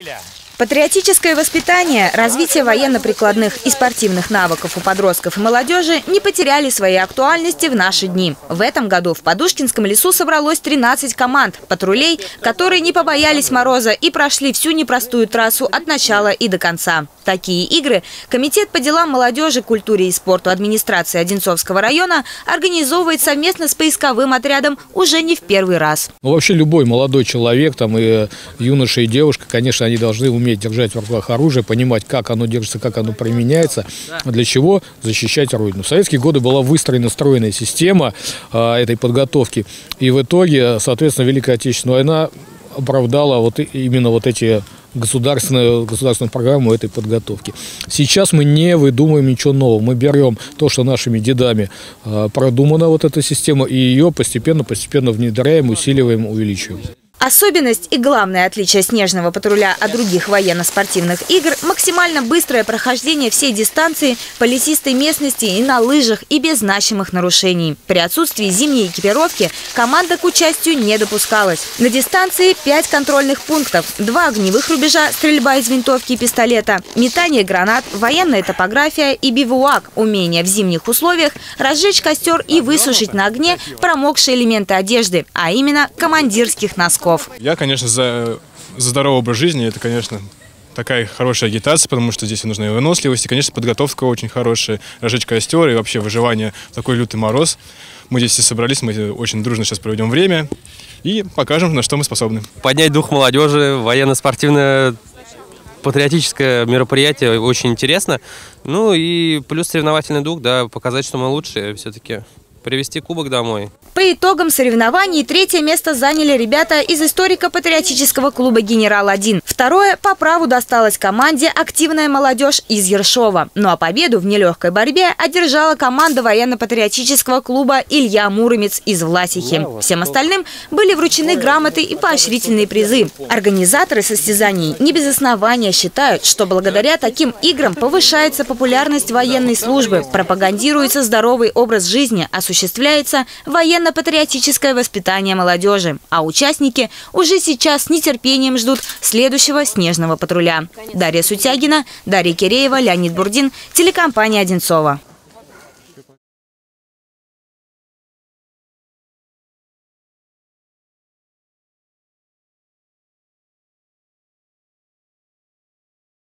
Патриотическое воспитание, развитие военно-прикладных и спортивных навыков у подростков и молодежи не потеряли своей актуальности в наши дни. В этом году в Подушкинском лесу собралось 13 команд патрулей, которые не побоялись мороза и прошли всю непростую трассу от начала и до конца. Такие игры Комитет по делам молодежи, культуре и спорту администрации Одинцовского района организовывает совместно с поисковым отрядом уже не в первый раз. Вообще любой молодой человек, там и юноша, и девушка, конечно, они должны уметь держать в руках оружие, понимать, как оно держится, как оно применяется, для чего защищать Родину. В советские годы была выстроена стройная система этой подготовки, и в итоге, соответственно, Великая Отечественная война оправдала именно эти государственную программу этой подготовки. Сейчас мы не выдумываем ничего нового. Мы берем то, что нашими дедами продумана эта система, и ее постепенно внедряем, усиливаем, увеличиваем. Особенность и главное отличие снежного патруля от других военно-спортивных игр – максимально быстрое прохождение всей дистанции по лесистой местности и на лыжах, и без значимых нарушений. При отсутствии зимней экипировки команда к участию не допускалась. На дистанции 5 контрольных пунктов, 2 огневых рубежа, стрельба из винтовки и пистолета, метание гранат, военная топография и бивуак – умение в зимних условиях разжечь костер и высушить на огне промокшие элементы одежды, а именно командирских носков. Я, конечно, за здоровый образ жизни. Это, конечно, такая хорошая агитация, потому что здесь нужна и выносливость, и, конечно, подготовка очень хорошая, разжечь костер и вообще выживание в такой лютый мороз. Мы здесь все собрались, мы очень дружно сейчас проведем время и покажем, на что мы способны. Поднять дух молодежи, военно-спортивное патриотическое мероприятие очень интересно. Ну и плюс соревновательный дух, да, показать, что мы лучшие все-таки. Привезти кубок домой. По итогам соревнований 3-е место заняли ребята из историко-патриотического клуба «Генерал-1». 2-е по праву досталось команде «Активная молодежь» из Ершова. Ну а победу в нелегкой борьбе одержала команда военно-патриотического клуба «Илья Муромец» из Власихи. Всем остальным были вручены грамоты и поощрительные призы. Организаторы состязаний не без основания считают, что благодаря таким играм повышается популярность военной службы, пропагандируется здоровый образ жизни, осуществляется военно-патриотическое воспитание молодежи. А участники уже сейчас с нетерпением ждут следующего снежного патруля. Дарья Сутягина, Дарья Киреева, Леонид Бурдин, телекомпания «Одинцова».